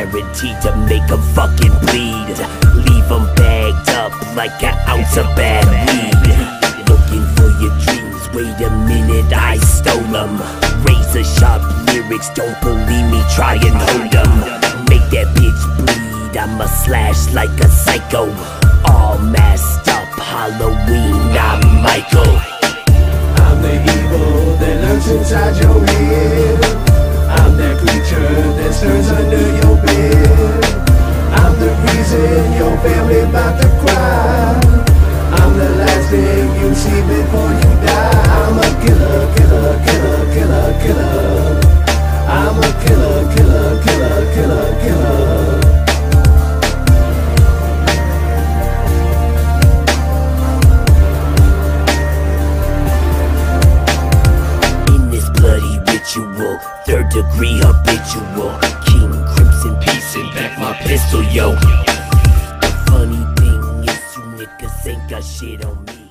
guaranteed to make them fucking bleed. Leave them bagged up like an ounce of bad weed. Looking for your dreams, wait a minute, I stole them. Razor sharp lyrics, don't believe me, try and hold them. Make that bitch bleed, I'ma slash like a psycho. All masked up, Halloween, I'm Michael. I'm the evil that lurks inside your head. I'm that creature that stirs under your bed. I'm the reason your family about to cry. I'm the last thing you see before you die. I'm a killer, killer, killer, killer, killer. I'm a killer, killer, killer, killer, killer. Third degree habitual, King Crimson piecing back my pistol, yo. The funny thing is you niggas ain't got shit on me.